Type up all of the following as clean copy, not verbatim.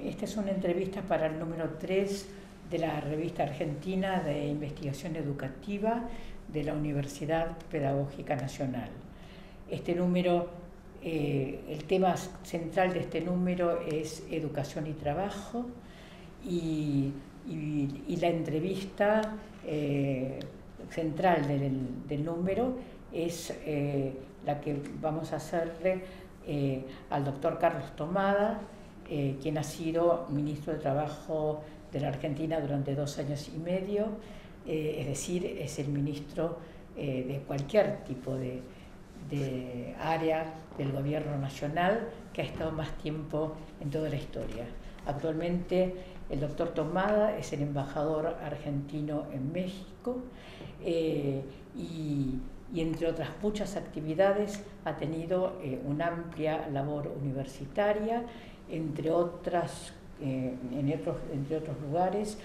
Esta es una entrevista para el número 3 de la revista argentina de investigación educativa de la Universidad Pedagógica Nacional. Este número, el tema central de este número es educación y trabajo, y la entrevista central del número es la que vamos a hacerle al doctor Carlos Tomada, quien ha sido ministro de Trabajo de la Argentina durante 2 años y medio, es decir, es el ministro de cualquier tipo de área del gobierno nacional que ha estado más tiempo en toda la historia. Actualmente el doctor Tomada es el embajador argentino en México y entre otras muchas actividades ha tenido una amplia labor universitaria, entre otros lugares.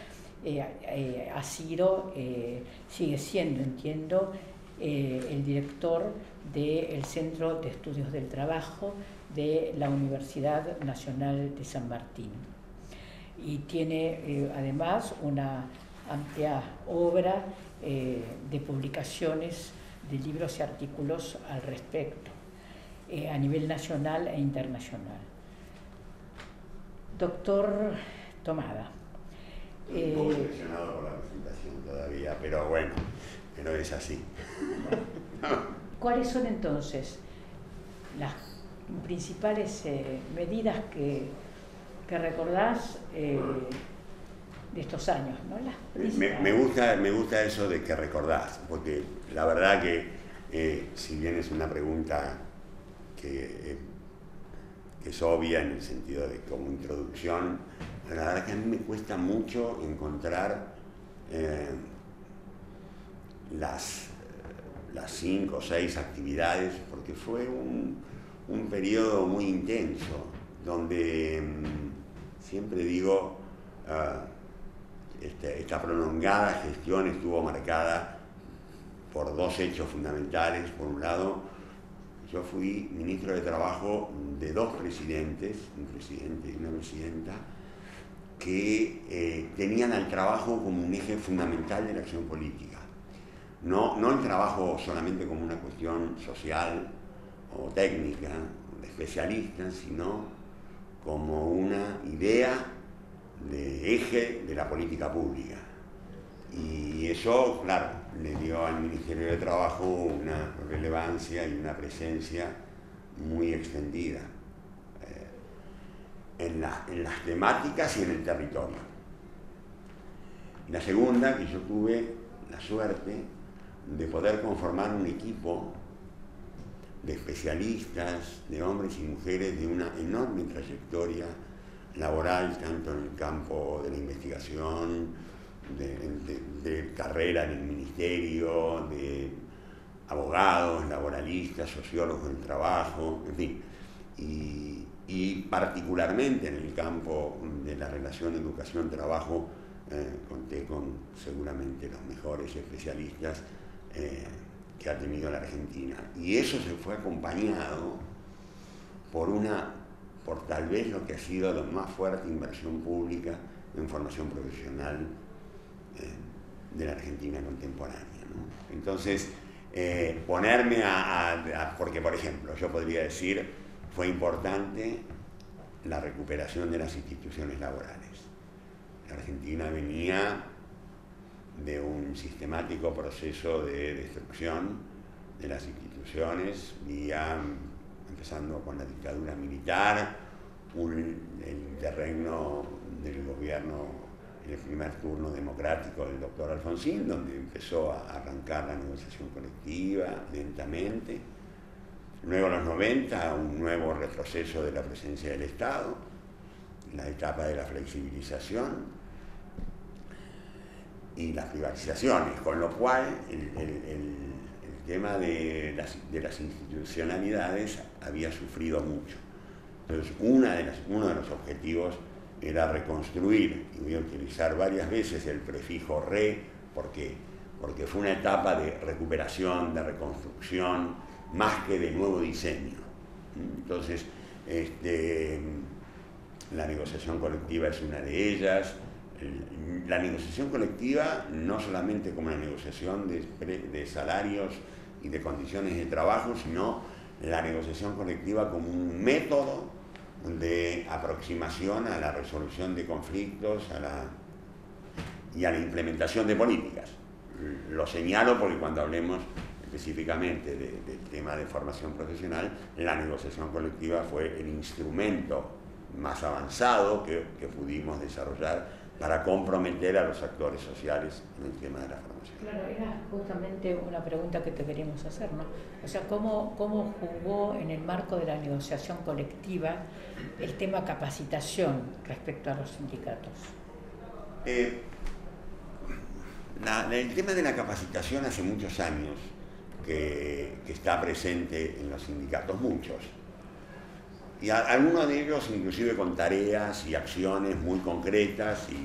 Sigue siendo, entiendo, el director del Centro de Estudios del Trabajo de la Universidad Nacional de San Martín. Y tiene además una amplia obra de publicaciones de libros y artículos al respecto, a nivel nacional e internacional. Doctor Tomada. Un poco impresionado por la presentación todavía, pero bueno, pero es así. ¿Cuáles son entonces las principales medidas que recordás de estos años, ¿no? Me gusta eso de que recordás, porque la verdad que si bien es una pregunta que es obvia en el sentido de como introducción, la verdad que a mí me cuesta mucho encontrar las 5 o 6 actividades, porque fue un periodo muy intenso, donde siempre digo, esta prolongada gestión estuvo marcada por 2 hechos fundamentales. Por un lado, yo fui ministro de Trabajo de 2 presidentes, un presidente y una presidenta, que tenían al trabajo como un eje fundamental de la acción política. No el trabajo solamente como una cuestión social o técnica, de especialistas, sino como una idea de eje de la política pública. Y eso, claro, le dio al Ministerio de Trabajo una relevancia y una presencia muy extendida en las temáticas y en el territorio. Y la segunda, que yo tuve la suerte de poder conformar un equipo de especialistas, de hombres y mujeres de una enorme trayectoria laboral, tanto en el campo de la investigación, de carrera en el ministerio, de abogados, laboralistas, sociólogos del trabajo, en fin, y particularmente en el campo de la relación educación-trabajo, conté con seguramente los mejores especialistas que ha tenido la Argentina. Y eso se fue acompañado por tal vez lo que ha sido la más fuerte inversión pública en formación profesional de la Argentina contemporánea, ¿no? Entonces, ponerme porque, por ejemplo, yo podría decir, fue importante la recuperación de las instituciones laborales. La Argentina venía de un sistemático proceso de destrucción de las instituciones, empezando con la dictadura militar, el terreno del gobierno en el primer turno democrático del doctor Alfonsín, donde empezó a arrancar la negociación colectiva lentamente. Luego en los 90, un nuevo retroceso de la presencia del Estado, la etapa de la flexibilización y las privatizaciones, con lo cual el tema de las institucionalidades había sufrido mucho. Entonces, uno de los objetivos era reconstruir, y voy a utilizar varias veces el prefijo porque fue una etapa de recuperación, de reconstrucción, más que de nuevo diseño. Entonces, La negociación colectiva es una de ellas. La negociación colectiva no solamente como una negociación de salarios y de condiciones de trabajo, sino la negociación colectiva como un método de aproximación a la resolución de conflictos y a la implementación de políticas. Lo señalo porque cuando hablemos específicamente del tema de formación profesional, la negociación colectiva fue el instrumento más avanzado que pudimos desarrollar para comprometer a los actores sociales en el tema de la formación. Claro, era justamente una pregunta que te queríamos hacer, ¿no? O sea, ¿cómo jugó en el marco de la negociación colectiva el tema capacitación respecto a los sindicatos? El tema de la capacitación hace muchos años que está presente en los sindicatos, muchos. Y algunos de ellos inclusive con tareas y acciones muy concretas y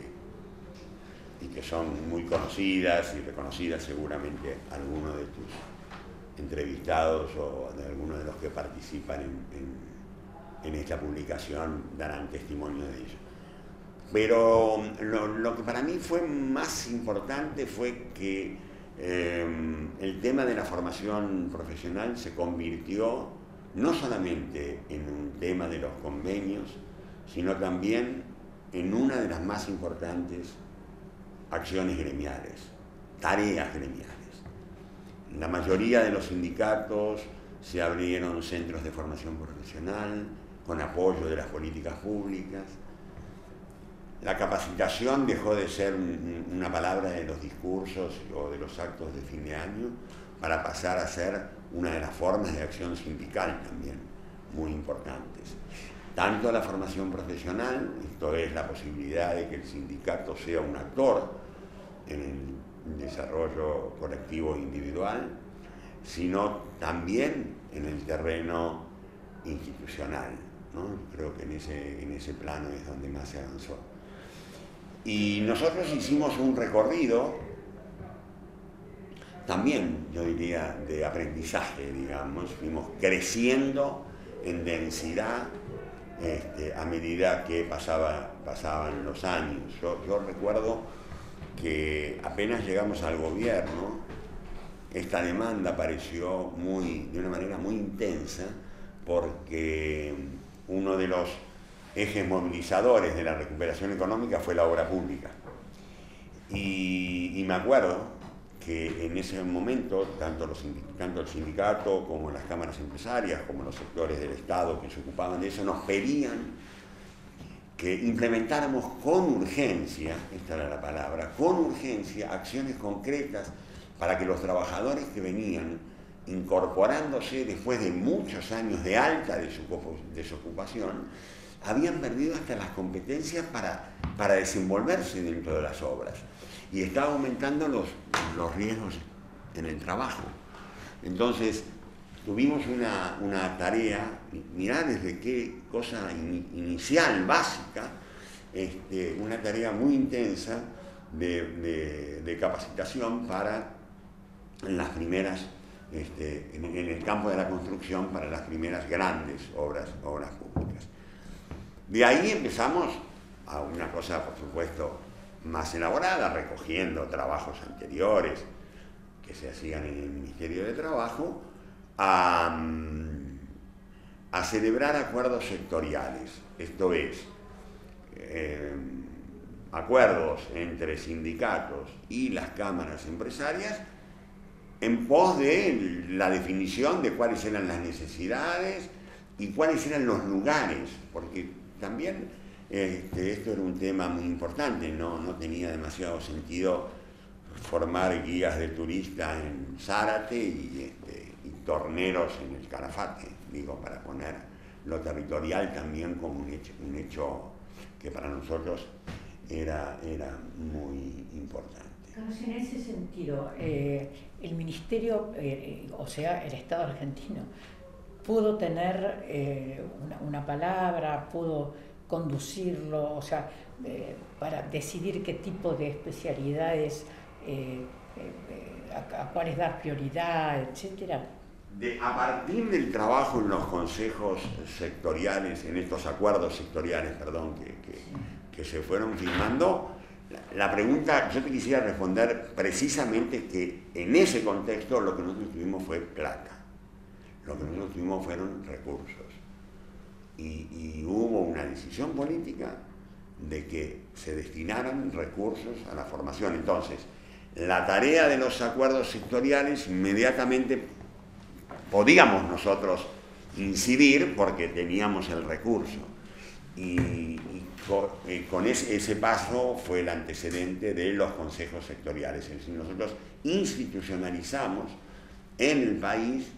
que son muy conocidas y reconocidas, seguramente algunos de tus entrevistados o de algunos de los que participan en esta publicación darán testimonio de ello. Pero lo que para mí fue más importante fue que el tema de la formación profesional se convirtió no solamente en un tema de los convenios, sino también en una de las más importantes acciones gremiales, tareas gremiales. En la mayoría de los sindicatos se abrieron centros de formación profesional con apoyo de las políticas públicas. La capacitación dejó de ser una palabra de los discursos o de los actos de fin de año para pasar a ser una de las formas de acción sindical también muy importantes. Tanto la formación profesional, esto es la posibilidad de que el sindicato sea un actor en el desarrollo colectivo e individual, sino también en el terreno institucional, ¿no? Creo que en ese plano es donde más se avanzó. Y nosotros hicimos un recorrido también, yo diría, de aprendizaje, digamos, fuimos creciendo en densidad a medida que pasaban los años. Yo recuerdo que apenas llegamos al gobierno, esta demanda apareció de una manera muy intensa, porque uno de los ejes movilizadores de la recuperación económica fue la obra pública. Y me acuerdo que en ese momento, tanto el sindicato como las cámaras empresarias, como los sectores del Estado que se ocupaban de eso, nos pedían que implementáramos con urgencia, esta era la palabra, con urgencia, acciones concretas para que los trabajadores que venían incorporándose después de muchos años de alta desocupación, habían perdido hasta las competencias para desenvolverse dentro de las obras. Y estaba aumentando los riesgos en el trabajo. Entonces, tuvimos una tarea, mirá desde qué cosa inicial, básica, una tarea muy intensa de capacitación para las primeras, en el campo de la construcción, para las primeras grandes obras públicas. De ahí empezamos a una cosa, por supuesto, más elaborada, recogiendo trabajos anteriores que se hacían en el Ministerio de Trabajo, a celebrar acuerdos sectoriales, esto es, acuerdos entre sindicatos y las cámaras empresarias en pos de la definición de cuáles eran las necesidades y cuáles eran los lugares, porque también esto era un tema muy importante, no tenía demasiado sentido formar guías de turista en Zárate y torneros en el Calafate, digo, para poner lo territorial también como un hecho que para nosotros era muy importante. Carlos, en ese sentido, el Ministerio, o sea, el Estado argentino, pudo tener una palabra, pudo conducirlo, o sea, para decidir qué tipo de especialidades, a cuáles dar prioridad, etcétera. a partir del trabajo en los consejos sectoriales, en estos acuerdos sectoriales, perdón, que se fueron firmando, la pregunta, yo te quisiera responder precisamente que en ese contexto lo que nosotros tuvimos fue plata, lo que nosotros tuvimos fueron recursos. Y hubo una decisión política de que se destinaran recursos a la formación. Entonces, la tarea de los acuerdos sectoriales inmediatamente podíamos nosotros incidir porque teníamos el recurso. Y con ese paso fue el antecedente de los consejos sectoriales. Es decir, nosotros institucionalizamos en el país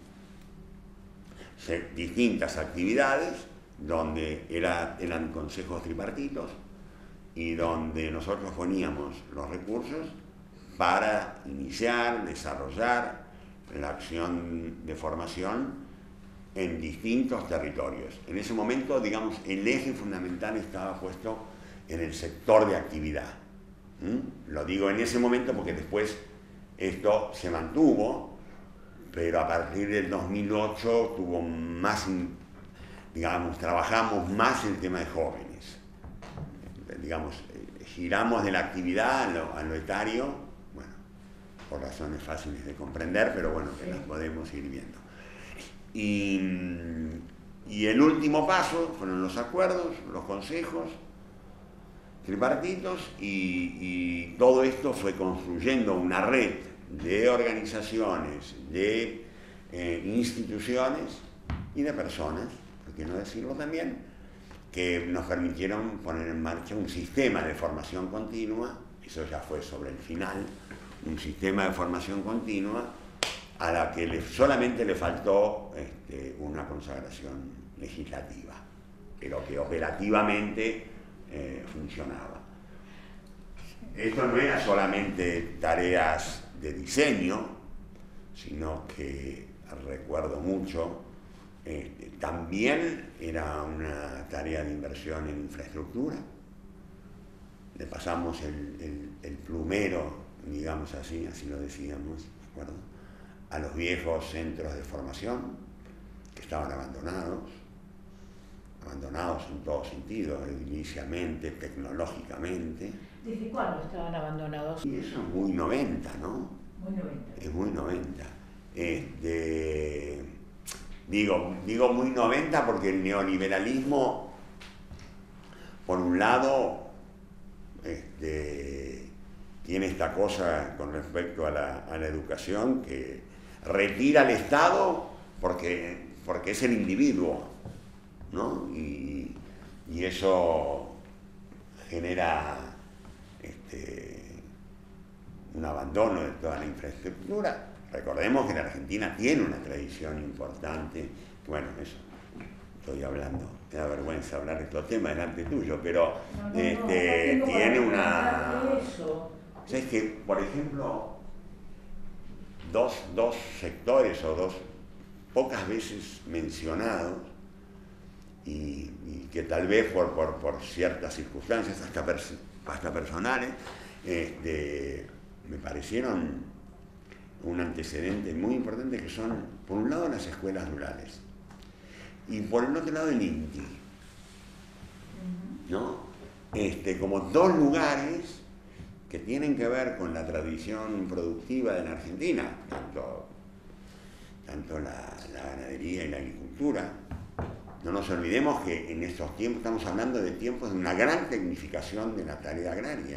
distintas actividades donde eran consejos tripartitos y donde nosotros poníamos los recursos para iniciar, desarrollar la acción de formación en distintos territorios. En ese momento, digamos, el eje fundamental estaba puesto en el sector de actividad. Lo digo en ese momento porque después esto se mantuvo, pero a partir del 2008 tuvo más, digamos, trabajamos más el tema de jóvenes. Digamos, giramos de la actividad a lo etario, bueno, por razones fáciles de comprender, pero bueno, que las podemos ir viendo. Y el último paso fueron los acuerdos, los consejos tripartitos, y todo esto fue construyendo una red de organizaciones, de instituciones y de personas, por qué no decirlo también, que nos permitieron poner en marcha un sistema de formación continua, eso ya fue sobre el final, un sistema de formación continua a la que solamente le faltó una consagración legislativa, pero que operativamente funcionaba. Esto no era solamente tareas de diseño, sino que recuerdo mucho, también era una tarea de inversión en infraestructura. Le pasamos el plumero, digamos así lo decíamos, ¿de acuerdo?, a los viejos centros de formación que estaban abandonados en todo sentido, ediliciamente, tecnológicamente. ¿Desde cuándo estaban abandonados? Y eso es muy 90, ¿no? Muy 90. Es muy 90. Digo muy 90 porque el neoliberalismo, por un lado, tiene esta cosa con respecto a la educación que retira al Estado porque es el individuo, ¿no? Y eso genera un abandono de toda la infraestructura. Recordemos que la Argentina tiene una tradición importante, bueno, eso estoy hablando, me da vergüenza hablar de estos temas delante tuyo, pero tiene una... ¿Sabes que, por ejemplo, dos sectores o dos pocas veces mencionados y que tal vez por ciertas circunstancias hasta personales me parecieron un antecedente muy importante, que son, por un lado, las escuelas rurales y por el otro lado el INTI, ¿no? Como dos lugares que tienen que ver con la tradición productiva de la Argentina, tanto la ganadería y la agricultura. No nos olvidemos que en estos tiempos estamos hablando de tiempos de una gran tecnificación de la tarea agraria,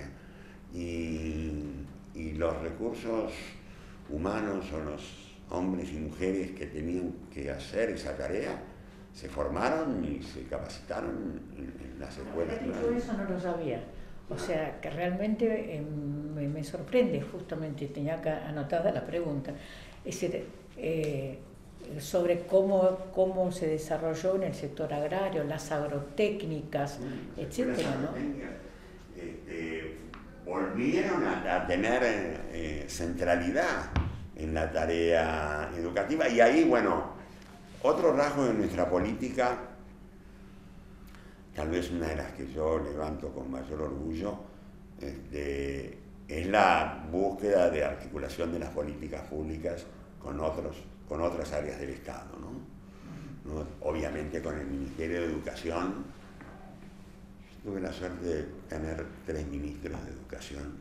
y los recursos humanos o los hombres y mujeres que tenían que hacer esa tarea se formaron y se capacitaron en las escuelas. Yo eso no lo sabía. O sea, que realmente me sorprende, justamente tenía acá anotada la pregunta, es decir, sobre cómo se desarrolló en el sector agrario, las agrotécnicas, etcétera, ¿no? Volvieron a tener centralidad en la tarea educativa, y ahí, bueno, otro rasgo de nuestra política, tal vez una de las que yo levanto con mayor orgullo, es la búsqueda de articulación de las políticas públicas con otras áreas del Estado, ¿no? Obviamente con el Ministerio de Educación. Tuve la suerte de tener 3 ministros de Educación,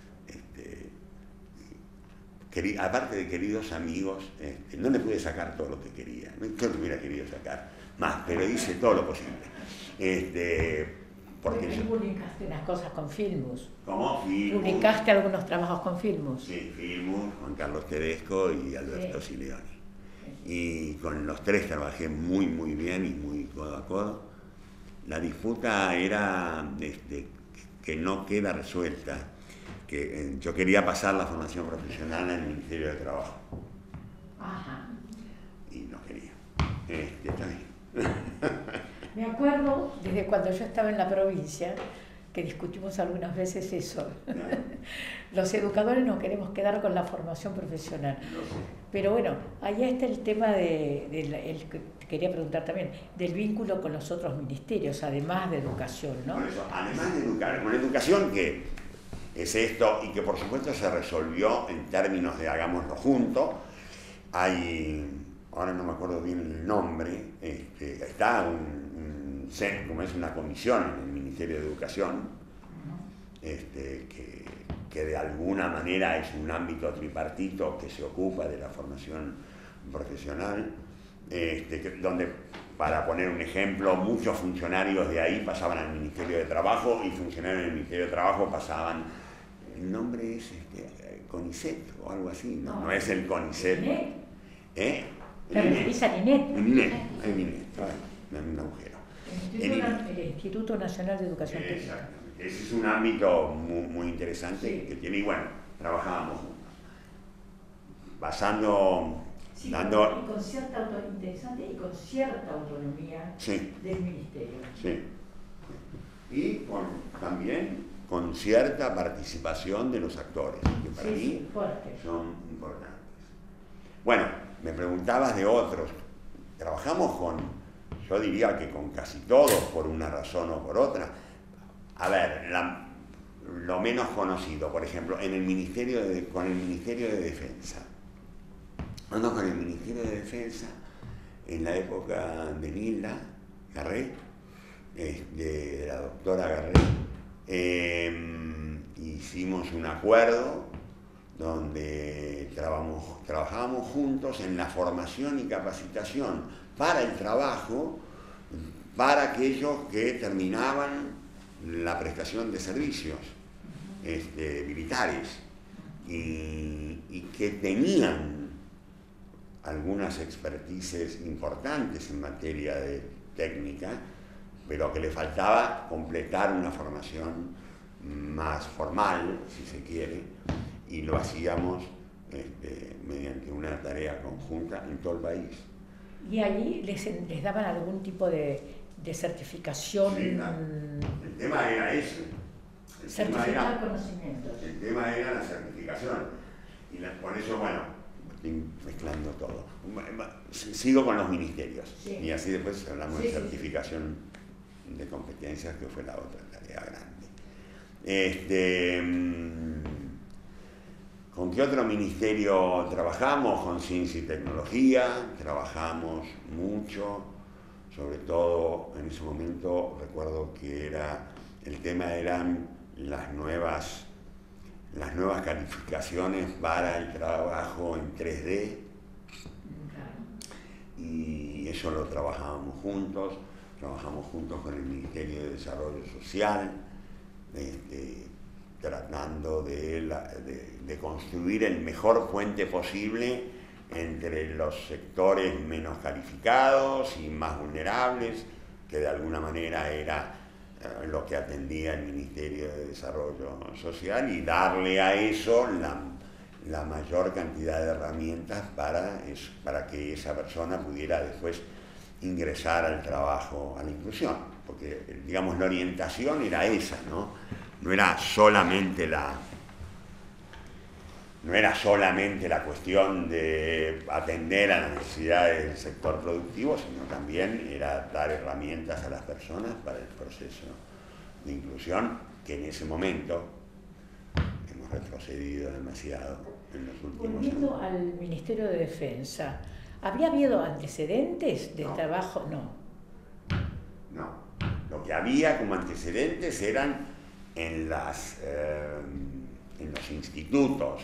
aparte de queridos amigos. No le pude sacar todo lo que quería, yo lo hubiera querido sacar más, pero hice todo lo posible. Porque publicaste unas cosas con Filmus. ¿Cómo? Filmus. Publicaste algunos trabajos con Filmus. Sí, Filmus, Juan Carlos Tedesco y Alberto Silioni. Y con los 3 trabajé muy, muy bien y muy codo a codo. La disputa era que no queda resuelta, que yo quería pasar la formación profesional en el Ministerio de Trabajo. Ajá. Y no quería. Está bien. Me acuerdo desde cuando yo estaba en la provincia que discutimos algunas veces eso. Los educadores nos queremos quedar con la formación profesional. Pero bueno, allá está el tema te quería preguntar también, del vínculo con los otros ministerios, además de educación, ¿no? Por eso, además de educar, con educación, que es esto, y que por supuesto se resolvió en términos de hagámoslo juntos. Ahora no me acuerdo bien el nombre, está como es una comisión en el Ministerio de Educación, que de alguna manera es un ámbito tripartito que se ocupa de la formación profesional, donde, para poner un ejemplo, muchos funcionarios de ahí pasaban al Ministerio de Trabajo y funcionarios del Ministerio de Trabajo pasaban, el nombre es CONICET o algo así, no es el CONICET. ¿Te referís al INET? El INET, un agujero. El Instituto Nacional de Educación Técnica. Exactamente. Ese es un ámbito muy, muy interesante que tiene, y bueno, trabajábamos juntos. Y con cierta interesante y con cierta autonomía del Ministerio. Sí. Y también con cierta participación de los actores, que para mí son importantes. Bueno, me preguntabas de otros. Trabajamos yo diría que con casi todos, por una razón o por otra. A ver, lo menos conocido, por ejemplo, con el Ministerio de Defensa. Con el Ministerio de Defensa, en la época de Nilda Garré, de la doctora Garré, hicimos un acuerdo donde trabajábamos juntos en la formación y capacitación para el trabajo para aquellos que terminaban la prestación de servicios militares y que tenían algunas expertices importantes en materia de técnica, pero que le faltaba completar una formación más formal, si se quiere, y lo hacíamos mediante una tarea conjunta en todo el país. ¿Y allí les daban algún tipo de certificación? Sí, el tema era ese. Certificar conocimientos. El tema era la certificación. Y por eso, bueno, estoy mezclando todo. Sigo con los ministerios. Sí. Y así después hablamos de certificación de competencias, que fue la otra tarea grande. ¿Con qué otro ministerio trabajamos? Con Ciencia y Tecnología, trabajamos mucho, sobre todo en ese momento recuerdo que el tema eran las nuevas calificaciones para el trabajo en 3D, y eso lo trabajábamos juntos con el Ministerio de Desarrollo Social, tratando de construir el mejor puente posible entre los sectores menos calificados y más vulnerables, que de alguna manera era lo que atendía el Ministerio de Desarrollo Social, y darle a eso la mayor cantidad de herramientas para que esa persona pudiera después ingresar al trabajo, a la inclusión, porque digamos la orientación era esa, no era solamente la cuestión de atender a las necesidades del sector productivo, sino también era dar herramientas a las personas para el proceso de inclusión, que en ese momento hemos retrocedido demasiado, en los últimos años. Volviendo al Ministerio de Defensa, ¿habría habido antecedentes de trabajo? No. No. Lo que había como antecedentes eran en los institutos,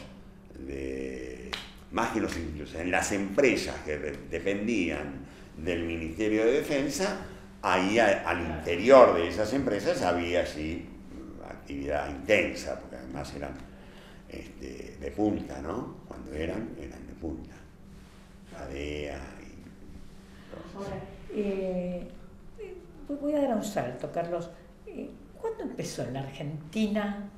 más que en los institutos, en las empresas que dependían del Ministerio de Defensa. Ahí al interior de esas empresas había sí actividad intensa, porque además eran de punta, ¿no? Cuando eran de punta. La DEA y... Ahora, voy a dar un salto, Carlos. ¿Cuándo empezó en la Argentina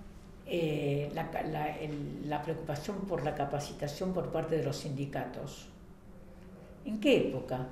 la preocupación por la capacitación por parte de los sindicatos? ¿En qué época?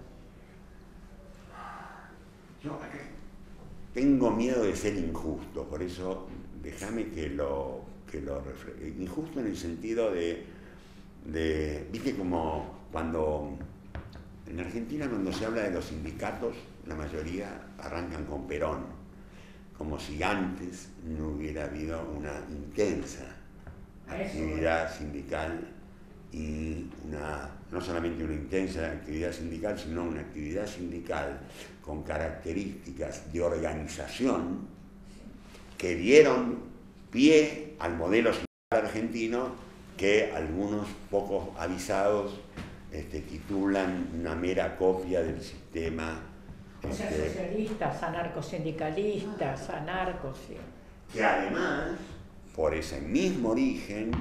Yo tengo miedo de ser injusto, por eso déjame que lo refleje. Injusto en el sentido de, viste, como cuando en Argentina cuando se habla de los sindicatos, la mayoría arrancan con Perón, como si antes no hubiera habido una intensa actividad sindical y no solamente una intensa actividad sindical, sino una actividad sindical con características de organización que dieron pie al modelo sindical argentino que algunos pocos avisados titulan una mera copia del sistema. O sea, socialistas, anarcosindicalistas, anarcos, sí. Que además, por ese mismo origen,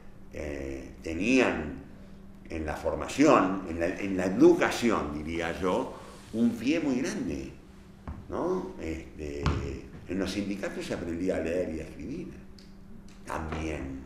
tenían en la formación, en la educación, diría yo, un pie muy grande, ¿no? En los sindicatos se aprendía a leer y a escribir, también.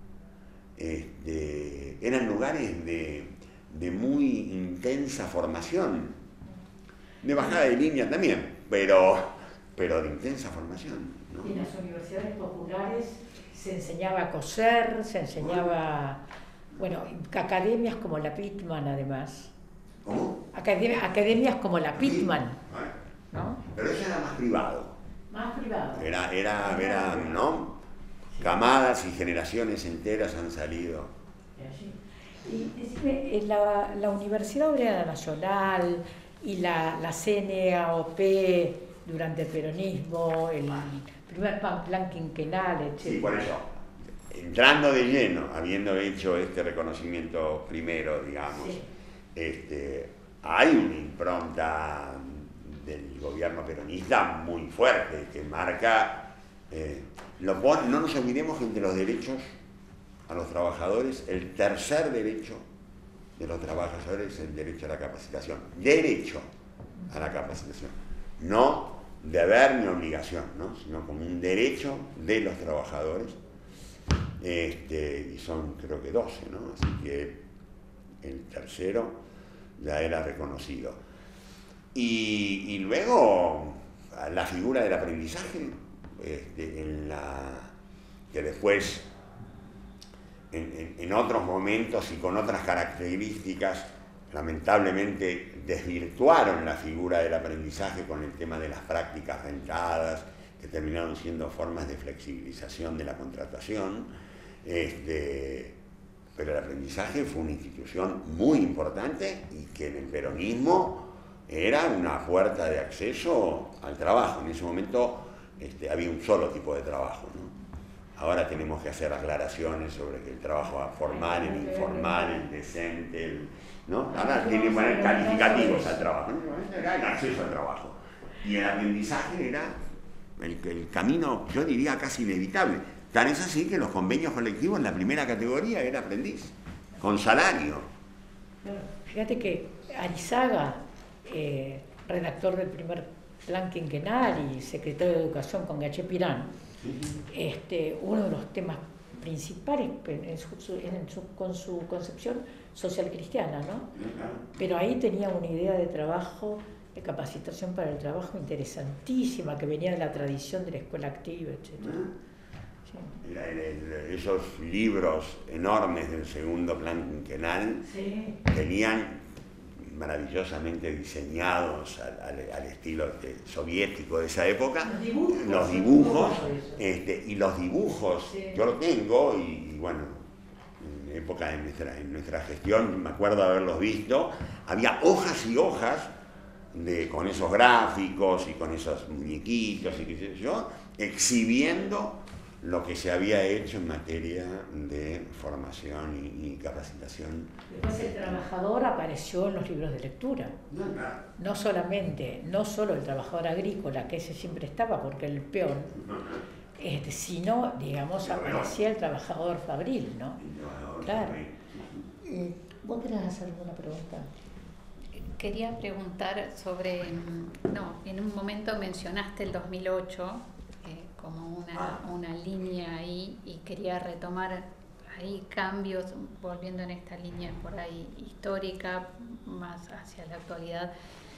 Eran lugares de muy intensa formación, de bajada de línea también, pero de intensa formación, ¿no? En las universidades populares se enseñaba a coser, se enseñaba, bueno, academias como la Pitman además. ¿Cómo? Academias como la Pitman, ¿no? Pero eso era más privado. Más privado. Era, ¿no? Camadas y generaciones enteras han salido. Y decime, la Universidad Obrera Nacional y la CNAOP durante el peronismo, el primer plan quinquenal, etc. Sí, por eso, entrando de lleno, habiendo hecho este reconocimiento primero, digamos, sí. Hay una impronta del gobierno peronista muy fuerte que marca, no nos olvidemos que entre los derechos a los trabajadores, el tercer derecho de los trabajadores es el derecho a la capacitación. Derecho a la capacitación. No deber ni obligación, ¿no? Sino como un derecho de los trabajadores. Y son creo que 12, ¿no? Así que el tercero ya era reconocido. Y luego la figura del aprendizaje, que después en otros momentos y con otras características lamentablemente desvirtuaron la figura del aprendizaje con el tema de las prácticas rentadas, que terminaron siendo formas de flexibilización de la contratación, pero el aprendizaje fue una institución muy importante y que en el peronismo era una puerta de acceso al trabajo. En ese momento había un solo tipo de trabajo, ¿no? Ahora tenemos que hacer aclaraciones sobre que el trabajo formal, el informal, el decente, ¿no? Ahora tiene que poner calificativos al trabajo, ¿no? Era el acceso al trabajo. Y el aprendizaje era el camino, yo diría, casi inevitable. Tan es así que los convenios colectivos en la primera categoría era aprendiz, con salario. Fíjate que Arizaga, redactor del primer plan quinquenal y secretario de Educación con Gaché Pirán, uno de los temas principales con su concepción social cristiana, ¿no? Pero ahí tenía una idea de trabajo, de capacitación para el trabajo interesantísima, que venía de la tradición de la escuela activa, etc. Sí. Esos libros enormes del segundo plan quinquenal, sí, venían maravillosamente diseñados al estilo soviético de esa época, los dibujos, y los dibujos, sí, yo lo tengo y bueno, época en nuestra gestión, me acuerdo de haberlos visto, había hojas y hojas con esos gráficos y con esos muñequitos y qué sé yo, exhibiendo lo que se había hecho en materia de formación y capacitación. Después el trabajador apareció en los libros de lectura. No solo el trabajador agrícola, que ese siempre estaba porque el peón, sino, digamos, aparecía el trabajador fabril, ¿no? Claro. ¿Vos querés hacer alguna pregunta? Quería preguntar sobre, en un momento mencionaste el 2008 como una línea ahí, y quería retomar ahí cambios, volviendo en esta línea por ahí histórica, más hacia la actualidad,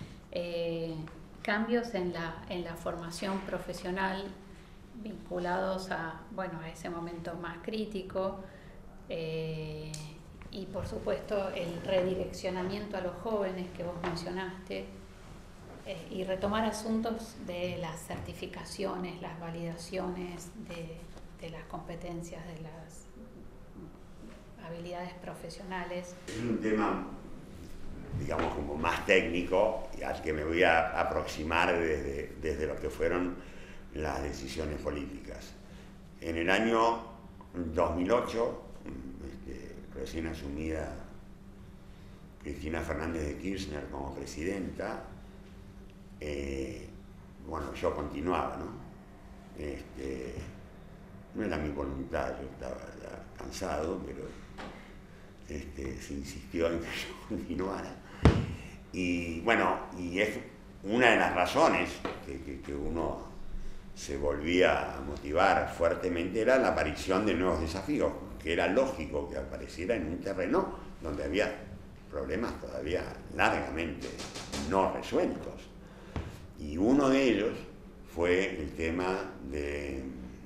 cambios en la formación profesional vinculados a ese momento más crítico, y por supuesto el redireccionamiento a los jóvenes que vos mencionaste, y retomar asuntos de las certificaciones, las validaciones de las competencias, de las habilidades profesionales. Es un tema, digamos, como más técnico, y al que me voy a aproximar desde lo que fueron las decisiones políticas. En el año 2008, recién asumida Cristina Fernández de Kirchner como presidenta, yo continuaba, ¿no? No era mi voluntad, yo estaba ya cansado, pero se insistió en que yo continuara. Y es una de las razones que uno se volvía a motivar fuertemente, era la aparición de nuevos desafíos, que era lógico que apareciera en un terreno donde había problemas todavía largamente no resueltos. Y uno de ellos fue el tema de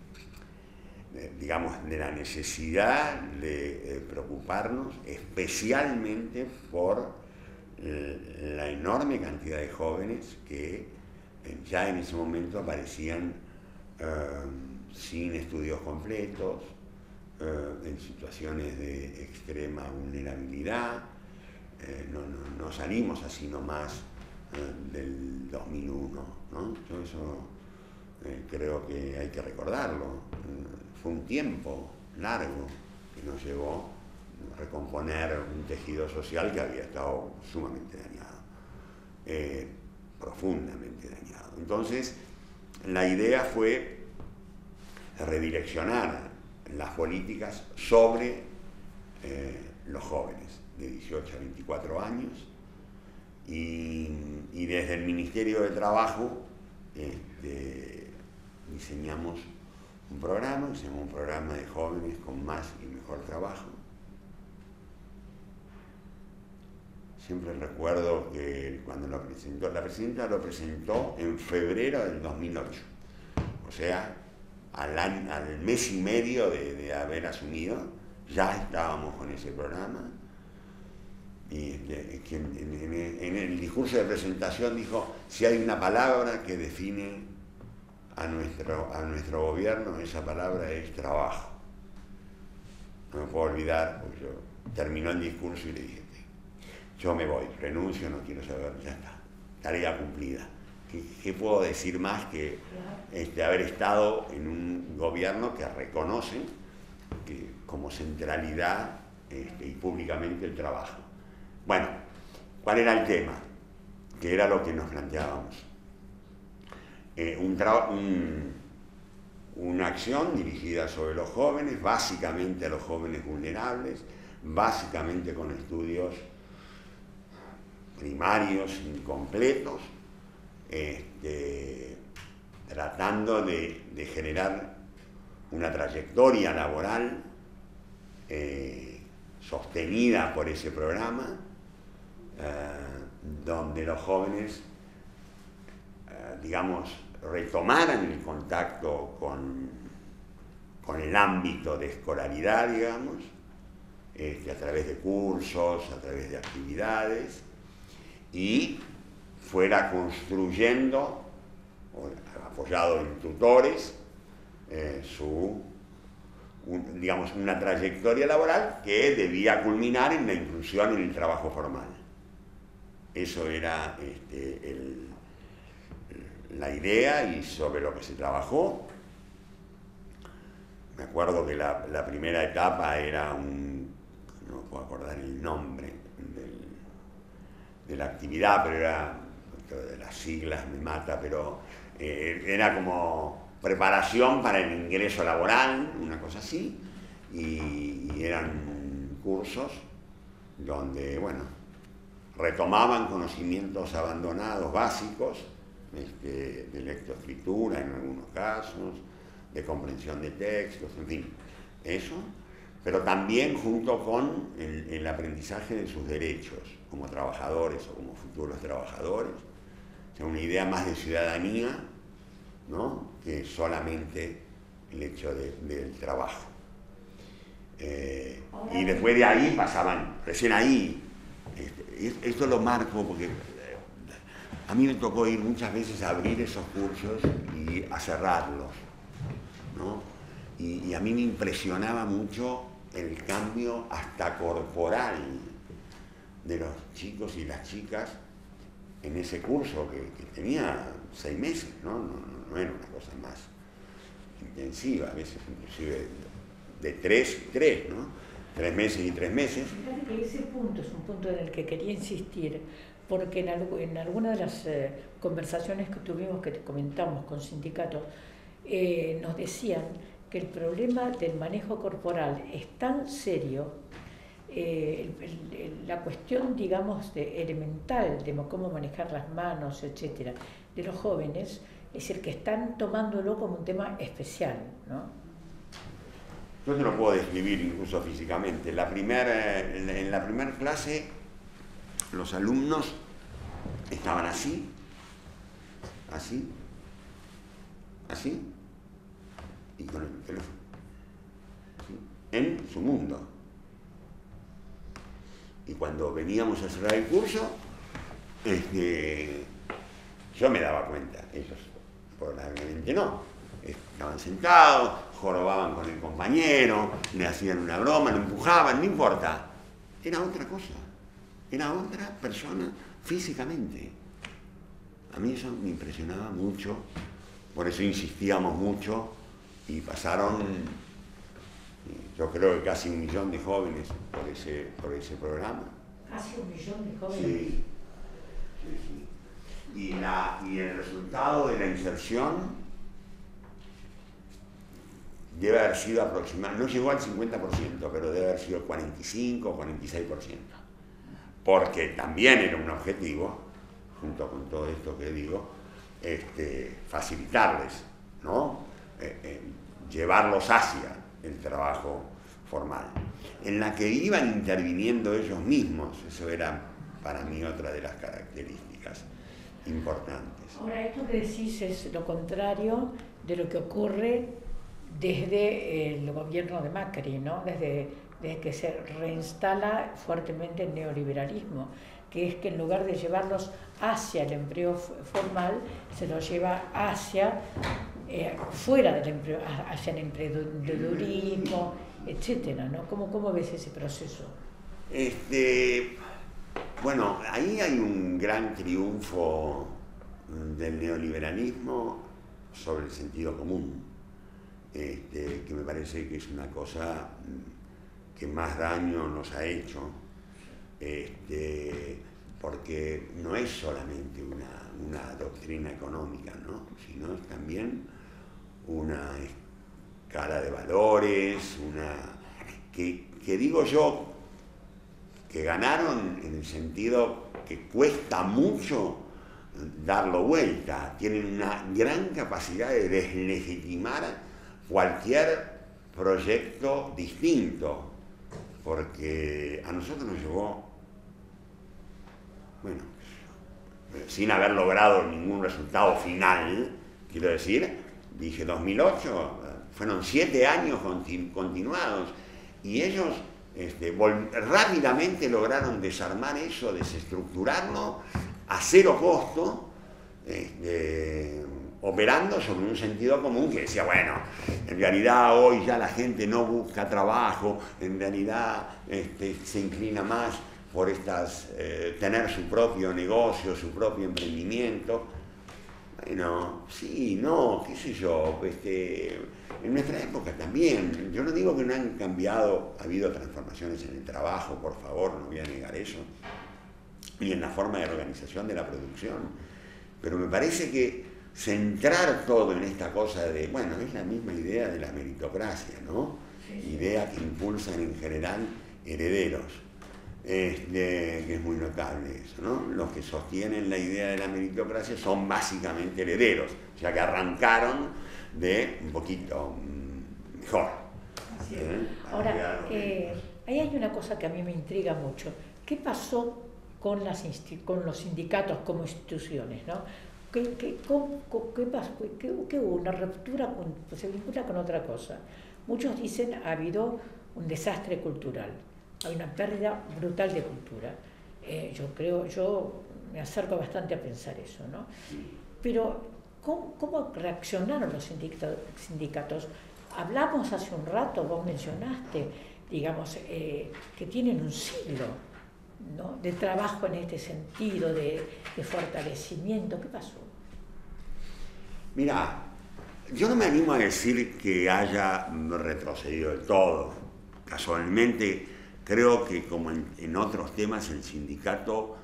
la necesidad de preocuparnos especialmente por la enorme cantidad de jóvenes que ya en ese momento aparecían sin estudios completos, en situaciones de extrema vulnerabilidad. No salimos así nomás del 2001, ¿no? Yo eso creo que hay que recordarlo. Fue un tiempo largo que nos llevó a recomponer un tejido social que había estado sumamente dañado, profundamente dañado. Entonces, la idea fue redireccionar las políticas sobre los jóvenes de 18 a 24 años, y desde el Ministerio de Trabajo diseñamos un programa de jóvenes con más y mejor trabajo. Siempre recuerdo que cuando la presidenta lo presentó en febrero del 2008, o sea, al mes y medio de haber asumido, ya estábamos con ese programa. Y en el discurso de presentación dijo: si hay una palabra que define a nuestro gobierno, esa palabra es trabajo. No me puedo olvidar, porque yo terminó el discurso y le dije: yo me voy, renuncio, no quiero saber, ya está, tarea cumplida. ¿Qué puedo decir más que haber estado en un gobierno que reconoce como centralidad y públicamente el trabajo? Bueno, ¿cuál era el tema? Que era lo que nos planteábamos. Una acción dirigida sobre los jóvenes, básicamente a los jóvenes vulnerables, básicamente con estudios primarios incompletos, tratando de generar una trayectoria laboral sostenida por ese programa, donde los jóvenes, retomaran el contacto con el ámbito de escolaridad, a través de cursos, a través de actividades, y fuera construyendo, apoyado en tutores, su digamos, una trayectoria laboral que debía culminar en la inclusión en el trabajo formal. Eso era la idea y sobre lo que se trabajó. Me acuerdo que la primera etapa era no puedo acordar el nombre de la actividad, pero era, de las siglas me mata, pero era como preparación para el ingreso laboral, una cosa así, y eran cursos donde, bueno, retomaban conocimientos abandonados básicos, de lectoescritura en algunos casos, de comprensión de textos, en fin, eso, pero también junto con el aprendizaje de sus derechos como trabajadores o como futuros trabajadores, o sea, una idea más de ciudadanía, ¿no?, que solamente el hecho del trabajo. Y después de ahí pasaban, recién ahí, esto lo marco porque a mí me tocó ir muchas veces a abrir esos cursos y a cerrarlos, ¿no? Y a mí me impresionaba mucho el cambio hasta corporal de los chicos y las chicas en ese curso que tenía 6 meses, ¿no? No era una cosa más intensiva, a veces inclusive de 3, ¿no? 3 meses y 3 meses. Fíjate que ese punto es un punto en el que quería insistir, porque en alguna de las conversaciones que tuvimos, que te comentamos con sindicatos, nos decían que el problema del manejo corporal es tan serio, la cuestión, digamos, elemental de cómo manejar las manos, etcétera, de los jóvenes, es decir, que están tomándolo como un tema especial, ¿no? Yo te lo puedo describir incluso físicamente. En la primera clase, los alumnos estaban así, y con el teléfono, ¿sí?, en su mundo. Y cuando veníamos a cerrar el curso, yo me daba cuenta, ellos probablemente no. Estaban sentados, jorobaban con el compañero, le hacían una broma, lo empujaban, no importa. Era otra cosa, era otra persona físicamente. A mí eso me impresionaba mucho, por eso insistíamos mucho y pasaron, yo creo que casi 1 millón de jóvenes por ese programa. ¿Casi 1 millón de jóvenes? Sí. Y el resultado de la inserción debe haber sido aproximadamente, no llegó al 50%, pero debe haber sido el 45 o 46%. Porque también era un objetivo, junto con todo esto que digo, facilitarles, ¿no?, llevarlos hacia el trabajo formal, en la que iban interviniendo ellos mismos. Eso era para mí otra de las características importantes. Ahora, esto que decís es lo contrario de lo que ocurre desde el gobierno de Macri, ¿no? Desde que se reinstala fuertemente el neoliberalismo, que es que en lugar de llevarlos hacia el empleo formal, se los lleva hacia fuera del empleo, hacia el emprendedurismo, etcétera, ¿no? ¿Cómo ves ese proceso? Bueno, ahí hay un gran triunfo del neoliberalismo sobre el sentido común, que me parece que es una cosa que más daño nos ha hecho, porque no es solamente una doctrina económica, ¿no?, sino es también una escala de valores, que digo yo, que ganaron en el sentido que cuesta mucho darlo vuelta, tienen una gran capacidad de deslegitimar cualquier proyecto distinto, porque a nosotros nos llevó, bueno, sin haber logrado ningún resultado final, quiero decir, dije 2008, fueron 7 años continuados, y ellos rápidamente lograron desarmar eso, desestructurarlo a 0 costo, operando sobre un sentido común que decía, bueno, en realidad hoy ya la gente no busca trabajo, en realidad se inclina más por tener su propio negocio, su propio emprendimiento. Bueno, sí, no, qué sé yo, en nuestra época también. Yo no digo que no han cambiado, ha habido transformaciones en el trabajo, por favor, no voy a negar eso, ni en la forma de organización de la producción, pero me parece que centrar todo en esta cosa de, bueno, es la misma idea de la meritocracia, ¿no? Idea que impulsan en general herederos, que es muy notable eso, ¿no? Los que sostienen la idea de la meritocracia son básicamente herederos, o sea que arrancaron de un poquito mejor. Ahora, ahí hay una cosa que a mí me intriga mucho. ¿Qué pasó con los sindicatos como instituciones, ¿no? ¿Qué pasó? ¿Qué hubo? Una ruptura, se vincula con otra cosa. Muchos dicen ha habido un desastre cultural, hay una pérdida brutal de cultura. Yo me acerco bastante a pensar eso, ¿no? Pero, ¿cómo reaccionaron los sindicatos? Hablamos hace un rato, vos mencionaste, digamos, que tienen un siglo, ¿no?, de trabajo en este sentido, de fortalecimiento. ¿Qué pasó? Mira, yo no me animo a decir que haya retrocedido del todo. Casualmente, creo que como en otros temas, el sindicato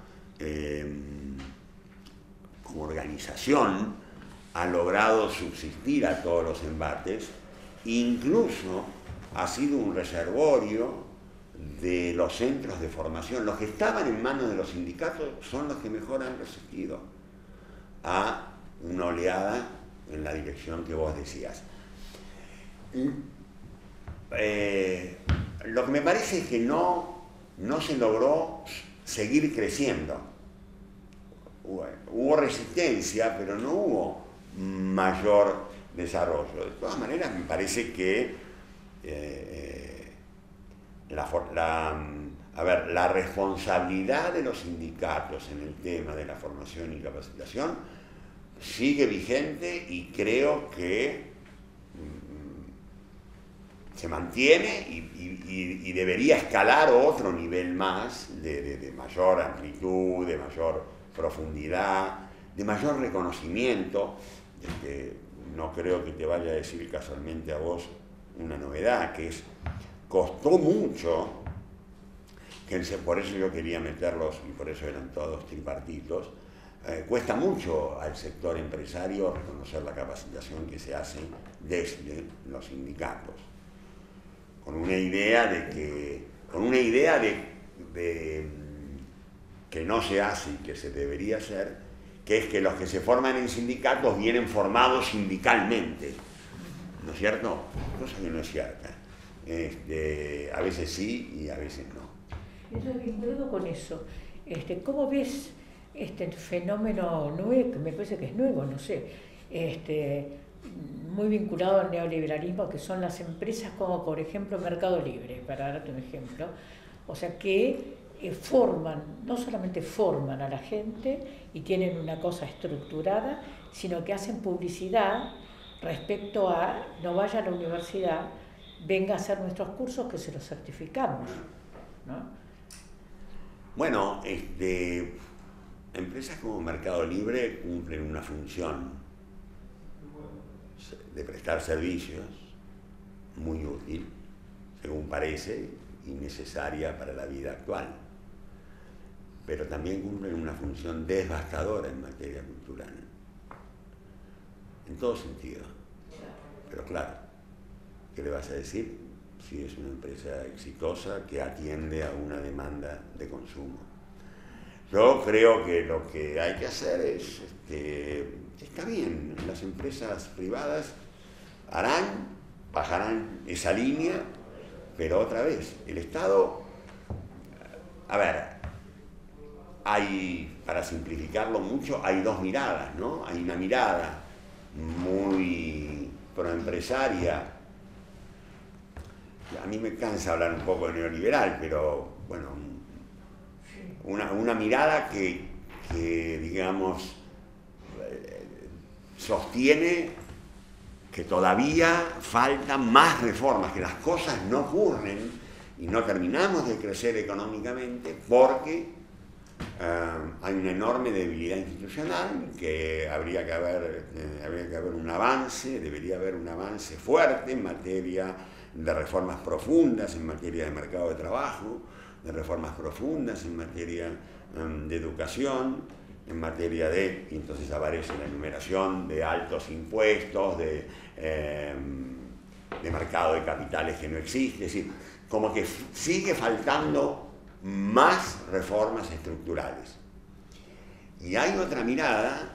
como organización ha logrado subsistir a todos los embates, incluso ha sido un reservorio de los centros de formación. Los que estaban en manos de los sindicatos son los que mejor han resistido a una oleada en la dirección que vos decías. Lo que me parece es que no se logró seguir creciendo. Hubo resistencia, pero no hubo mayor desarrollo. De todas maneras, me parece que la responsabilidad de los sindicatos en el tema de la formación y capacitación sigue vigente y creo que se mantiene y debería escalar otro nivel más de mayor amplitud, de mayor profundidad, de mayor reconocimiento. No creo que te vaya a decir casualmente a vos una novedad, que costó mucho, por eso yo quería meterlos, y por eso eran todos tripartitos, cuesta mucho al sector empresario reconocer la capacitación que se hace desde los sindicatos, con una idea de que no se hace y que se debería hacer, que es que los que se forman en sindicatos vienen formados sindicalmente, ¿no es cierto? Cosa que no es cierta. A veces sí y a veces no. Eso es vinculado con eso. ¿Cómo ves este fenómeno nuevo, que me parece que es nuevo, no sé, muy vinculado al neoliberalismo, que son las empresas como, por ejemplo, Mercado Libre, para darte un ejemplo? O sea, que no solamente forman a la gente y tienen una cosa estructurada, sino que hacen publicidad respecto a no vaya a la universidad, venga a hacer nuestros cursos que se los certificamos, ¿no? Bueno, empresas como Mercado Libre cumplen una función de prestar servicios muy útil, según parece, y necesaria para la vida actual. Pero también cumplen una función devastadora en materia cultural, en todo sentido. Pero claro, ¿qué le vas a decir si es una empresa exitosa que atiende a una demanda de consumo? Yo creo que lo que hay que hacer es, está bien, las empresas privadas bajarán esa línea, pero otra vez, el Estado, para simplificarlo mucho, hay dos miradas, ¿no? Hay una mirada muy proempresaria. A mí me cansa hablar un poco de neoliberal, pero bueno, una mirada que digamos, sostiene que todavía faltan más reformas, que las cosas no ocurren y no terminamos de crecer económicamente porque hay una enorme debilidad institucional, que habría que haber un avance, debería haber un avance fuerte en materia de reformas profundas, en materia de mercado de trabajo, de reformas profundas en materia de educación, en materia de, y entonces aparece la enumeración de altos impuestos, de mercado de capitales que no existe, es decir, como que sigue faltando más reformas estructurales. Y hay otra mirada,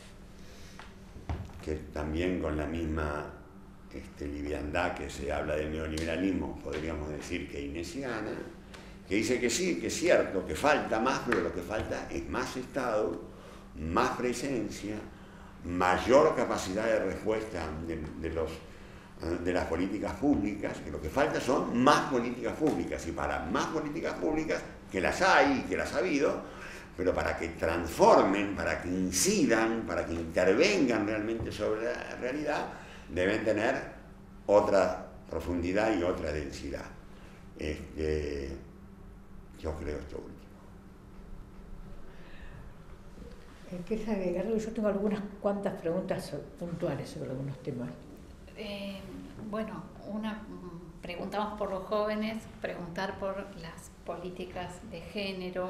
que también con la misma liviandad que se habla del neoliberalismo, podríamos decir keynesiana, que dice que sí, que es cierto, que falta más, pero lo que falta es más Estado, más presencia, mayor capacidad de respuesta de las políticas públicas, que lo que falta son más políticas públicas, y para más políticas públicas, que las hay y que las ha habido, pero para que transformen, para que incidan, para que intervengan realmente sobre la realidad, deben tener otra profundidad y otra densidad. Yo creo esto último. ¿Quieres agregar algo? Yo tengo algunas cuantas preguntas puntuales sobre algunos temas. Bueno, preguntamos por los jóvenes, preguntar por las políticas de género,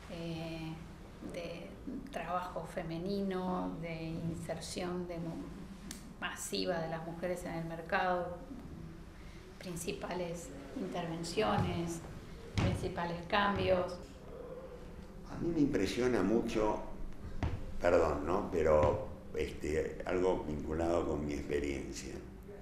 de trabajo femenino, de inserción masiva de las mujeres en el mercado, principales intervenciones, principales cambios. A mí me impresiona mucho, perdón, ¿no? Pero algo vinculado con mi experiencia.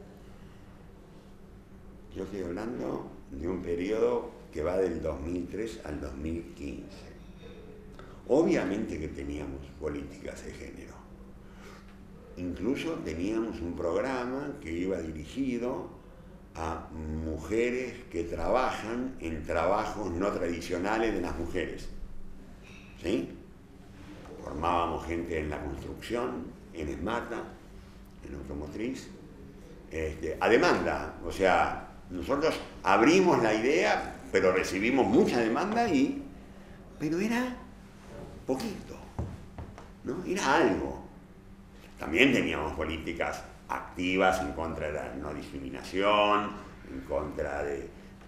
Yo estoy hablando de un periodo que va del 2003 al 2015. Obviamente que teníamos políticas de género. Incluso teníamos un programa que iba dirigido a mujeres que trabajan en trabajos no tradicionales de las mujeres. ¿Sí? Formábamos gente en la construcción, en ESMATA, en automotriz, a demanda. O sea, nosotros abrimos la idea, pero recibimos mucha demanda, pero era poquito, ¿no? Era algo. También teníamos políticas activas en contra de la no discriminación, en contra de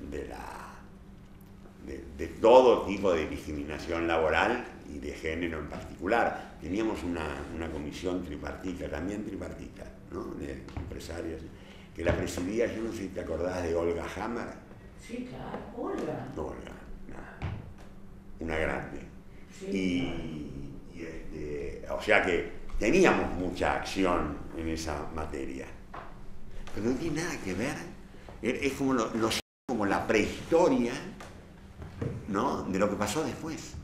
todo tipo de discriminación laboral y de género en particular. Teníamos una comisión tripartita, también tripartita, ¿no? De empresarios, que la presidía, yo no sé si te acordás de Olga Hammer. Sí, claro, Olga. Olga, una grande. Sí, o sea que teníamos mucha acción en esa materia, pero no tiene nada que ver, es como, como la prehistoria, ¿no?, de lo que pasó después.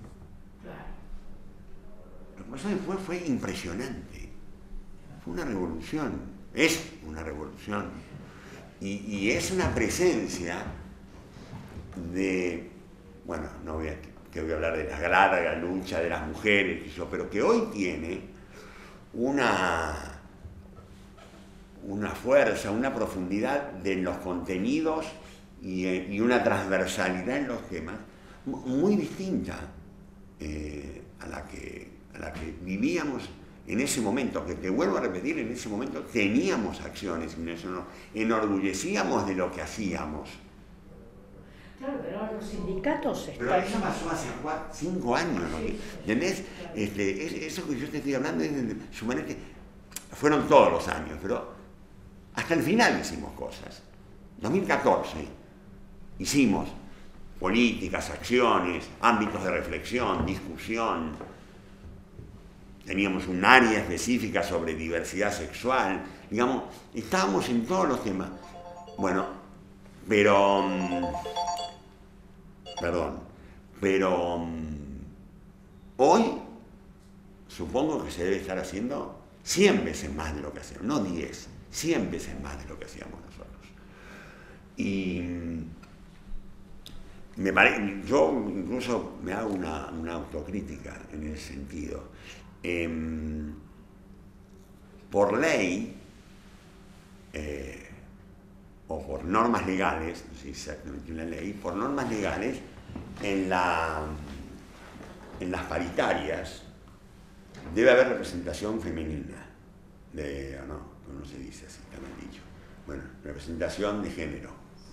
Lo que pasó después fue impresionante, fue una revolución, es una revolución, y es una presencia de, bueno, no voy a hablar de la larga lucha de las mujeres, pero que hoy tiene una fuerza, una profundidad de los contenidos y una transversalidad en los temas muy distinta a la que vivíamos en ese momento, que te vuelvo a repetir, en ese momento teníamos acciones, nos enorgullecíamos de lo que hacíamos. Claro, pero los sindicatos están... Pero eso pasó hace 5 años, ¿no? ¿Entendés? Eso que yo te estoy hablando es sumamente... Fueron todos los años, pero hasta el final hicimos cosas. 2014 hicimos políticas, acciones, ámbitos de reflexión, discusión. Teníamos un área específica sobre diversidad sexual. Digamos, estábamos en todos los temas. Bueno, pero hoy supongo que se debe estar haciendo 100 veces más de lo que hacíamos, no 10, 100 veces más de lo que hacíamos nosotros. Y yo incluso me hago una autocrítica en ese sentido. por ley o por normas legales, no sé exactamente una ley, por normas legales, en las paritarias debe haber representación femenina, no se dice así, está mal dicho. Bueno, representación de género.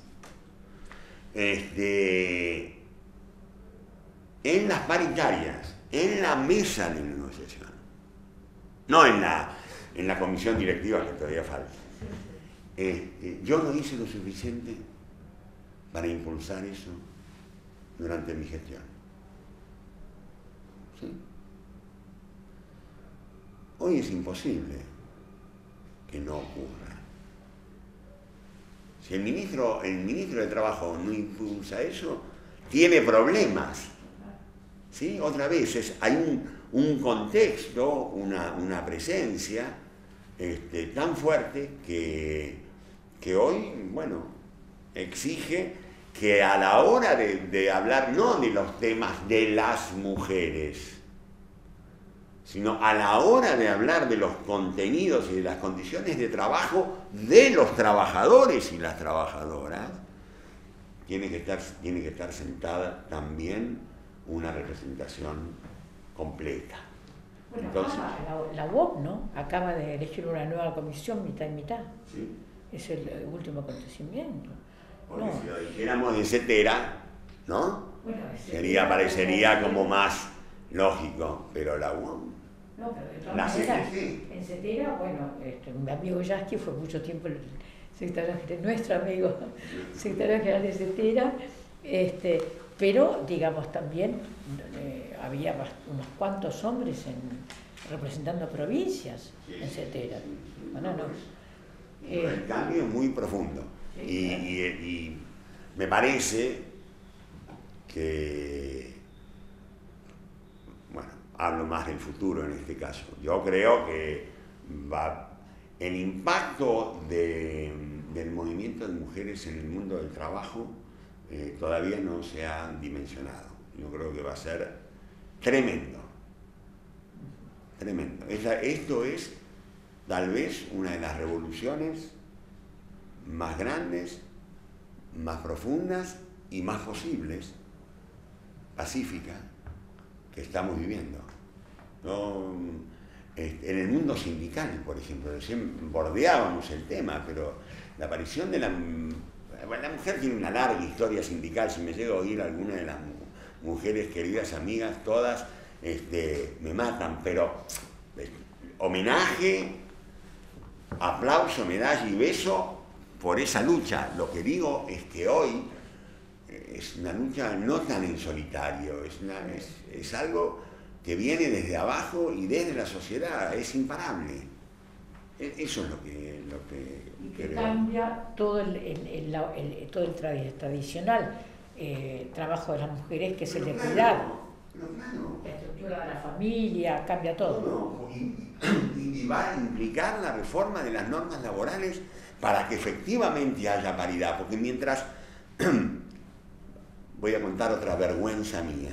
En las paritarias, en la mesa de negociación, no en la comisión directiva, que todavía falta. Yo no hice lo suficiente para impulsar eso durante mi gestión. ¿Sí? Hoy es imposible que no ocurra. Si el ministro de Trabajo no impulsa eso, tiene problemas. ¿Sí? Otra vez, hay un contexto, una presencia tan fuerte que hoy, bueno, exige que a la hora de hablar no de los temas de las mujeres, sino a la hora de hablar de los contenidos y de las condiciones de trabajo de los trabajadores y las trabajadoras, tiene que estar sentada también una representación completa. Bueno, entonces, la UOC, ¿no?, acaba de elegir una nueva comisión mitad y mitad. ¿Sí? Es el último acontecimiento. Porque si lo dijéramos de Cetera, ¿no? Bueno, parecería como más lógico, pero la UOC. No, pero de todas maneras, en Cetera, bueno, un amigo Yasky fue mucho tiempo el secretario general, nuestro amigo secretario general de Cetera, pero digamos también había unos cuantos hombres representando provincias en Cetera. Bueno, no. El cambio es muy profundo. Y me parece que, bueno, hablo más del futuro en este caso. Yo creo que el impacto del movimiento de mujeres en el mundo del trabajo todavía no se ha dimensionado. Yo creo que va a ser tremendo. Tremendo. Esto es tal vez una de las revoluciones más grandes, más profundas y más posibles, pacíficas, que estamos viviendo. En el mundo sindical, por ejemplo, recién bordeábamos el tema, pero la aparición de la mujer tiene una larga historia sindical. Si me llego a oír alguna de las mujeres queridas amigas, todas me matan, pero homenaje, aplauso, medalla y beso por esa lucha. Lo que digo es que hoy es una lucha no tan en solitario, es algo que viene desde abajo y desde la sociedad, es imparable. Eso es lo que y que creo. Cambia todo el tradicional trabajo de las mujeres, que es el de cuidado. Claro. La estructura de la familia, cambia todo. Y va a implicar la reforma de las normas laborales para que efectivamente haya paridad, porque mientras, voy a contar otra vergüenza mía,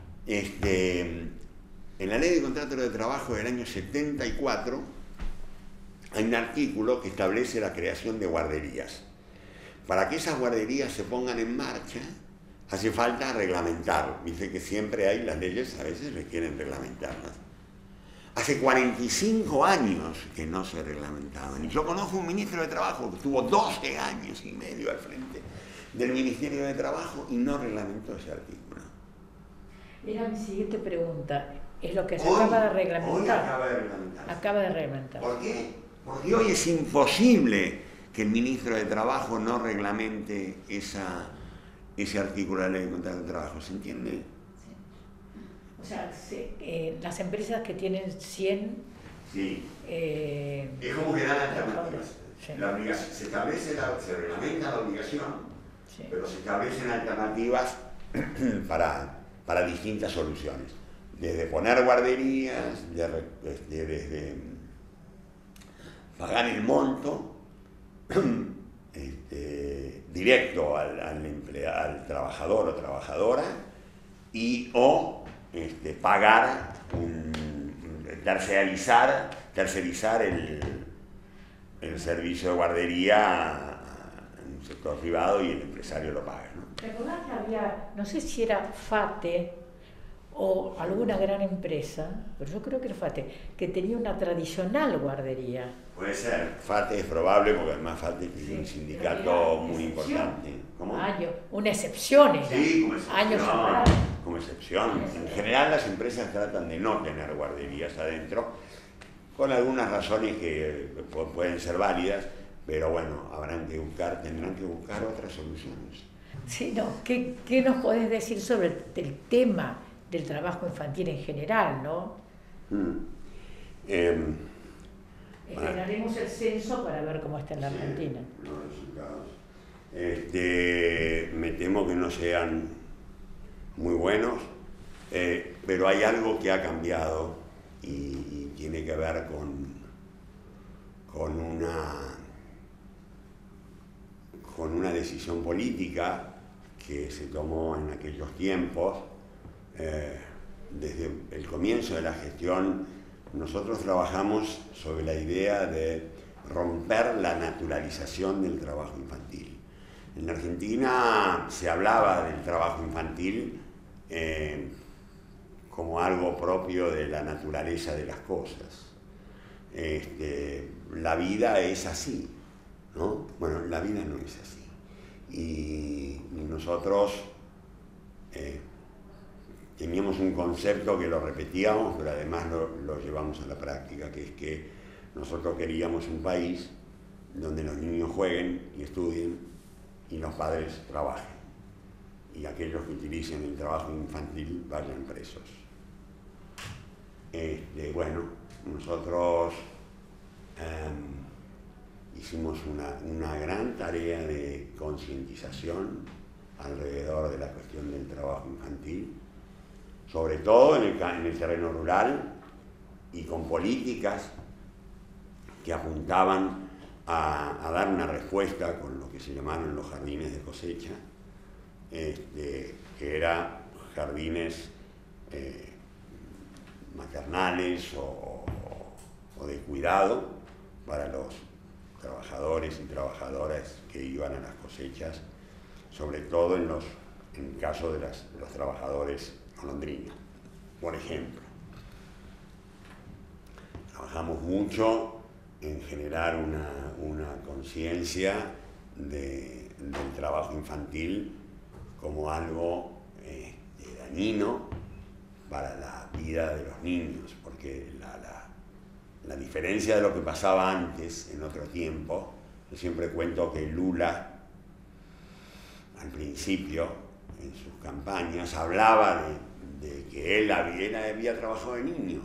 en la ley de contratos de trabajo del año 74 hay un artículo que establece la creación de guarderías. Para que esas guarderías se pongan en marcha, hace falta reglamentar. Dice que siempre hay, las leyes a veces requieren reglamentarlas. Hace 45 años que no se reglamentaban. Y yo conozco un ministro de Trabajo que estuvo 12 años y medio al frente del Ministerio de Trabajo y no reglamentó ese artículo. Era mi siguiente pregunta. Es lo que se acaba de reglamentar. Hoy acaba de reglamentar. Acaba de reglamentar. ¿Por qué? Porque hoy es imposible que el ministro de Trabajo no reglamente ese artículo de la ley de contratos de trabajo. ¿Se entiende? Sí. O sea, las empresas que tienen 100... Sí. Es como que dan alternativas. Sí. Se reglamenta la obligación, sí, pero se establecen alternativas para distintas soluciones. Desde poner guarderías, desde pagar el monto directo al trabajador o trabajadora o pagar tercerizar el servicio de guardería en un sector privado y el empresario lo paga, ¿no? ¿Recordás que había, no sé si era FATE o alguna gran empresa, pero yo creo que era FATE, que tenía una tradicional guardería? Puede ser, FATE es probable, porque además FATE tiene un sindicato muy importante. ¿Cómo? Una excepción era. Sí, como excepción. Años separados. Como excepción. En general las empresas tratan de no tener guarderías adentro, con algunas razones que pueden ser válidas, pero bueno, tendrán que buscar otras soluciones. Sí, no. ¿Qué nos podés decir sobre el tema del trabajo infantil en general, no? Generaremos el censo para ver cómo está en la Argentina. Los resultados. Me temo que no sean muy buenos, pero hay algo que ha cambiado y tiene que ver con una decisión política que se tomó en aquellos tiempos. Desde el comienzo de la gestión, nosotros trabajamos sobre la idea de romper la naturalización del trabajo infantil. En la Argentina se hablaba del trabajo infantil como algo propio de la naturaleza de las cosas. La vida es así, ¿no? Bueno, la vida no es así. Y nosotros teníamos un concepto que lo repetíamos, pero además lo llevamos a la práctica, que es que nosotros queríamos un país donde los niños jueguen y estudien y los padres trabajen. Y aquellos que utilicen el trabajo infantil vayan presos. Bueno, nosotros hicimos una gran tarea de concientización alrededor de la cuestión del trabajo infantil, sobre todo en el terreno rural, y con políticas que apuntaban a dar una respuesta con lo que se llamaron los jardines de cosecha, que eran jardines maternales o de cuidado para los trabajadores y trabajadoras que iban a las cosechas, sobre todo en el caso de los trabajadores golondrina, por ejemplo. Trabajamos mucho en generar una conciencia del trabajo infantil como algo dañino para la vida de los niños, porque la diferencia de lo que pasaba antes, en otro tiempo, yo siempre cuento que Lula, al principio, en sus campañas, hablaba de que él había trabajado de niño,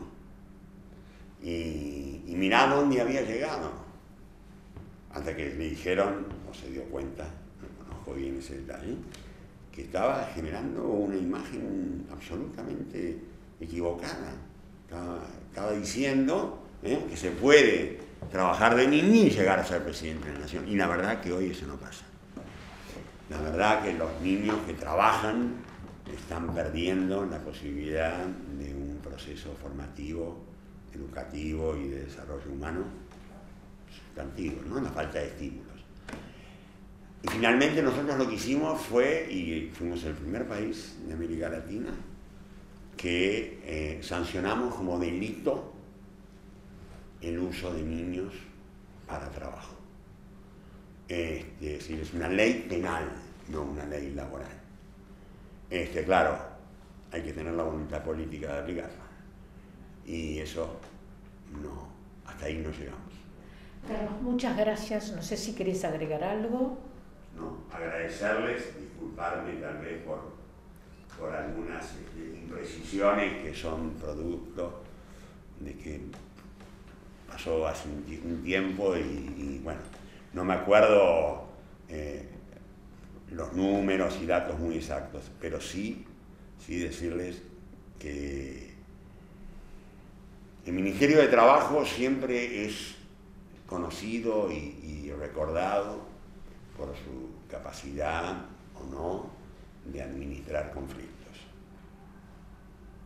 y mirá dónde había llegado, hasta que le dijeron, o se dio cuenta, no conozco bien ese detalle, que estaba generando una imagen absolutamente equivocada. Estaba diciendo que se puede trabajar de niño y llegar a ser presidente de la nación. Y la verdad que hoy eso no pasa. La verdad que los niños que trabajan están perdiendo la posibilidad de un proceso formativo, educativo y de desarrollo humano sustantivo, ¿no? La falta de estímulos. Y finalmente nosotros lo que hicimos fue, y fuimos el primer país de América Latina, que sancionamos como delito el uso de niños para trabajo. Es decir, es una ley penal, no una ley laboral. Claro, hay que tener la voluntad política de aplicarla. Y eso no, hasta ahí no llegamos. Carlos, muchas gracias. No sé si querés agregar algo. No, agradecerles, disculparme tal vez por algunas imprecisiones que son producto de que pasó hace un tiempo y bueno, no me acuerdo los números y datos muy exactos, pero sí decirles que el Ministerio de Trabajo siempre es conocido y recordado por su capacidad o no de administrar conflictos.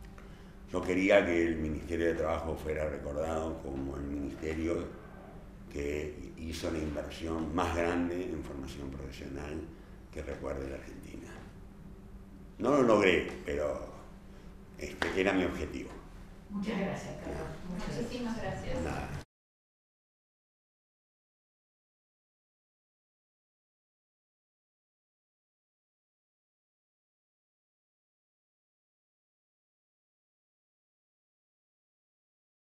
Yo quería que el Ministerio de Trabajo fuera recordado como el ministerio que hizo la inversión más grande en formación profesional que recuerde la Argentina. No lo logré, pero era mi objetivo. Muchas gracias, Carlos. Muchísimas gracias. Nada.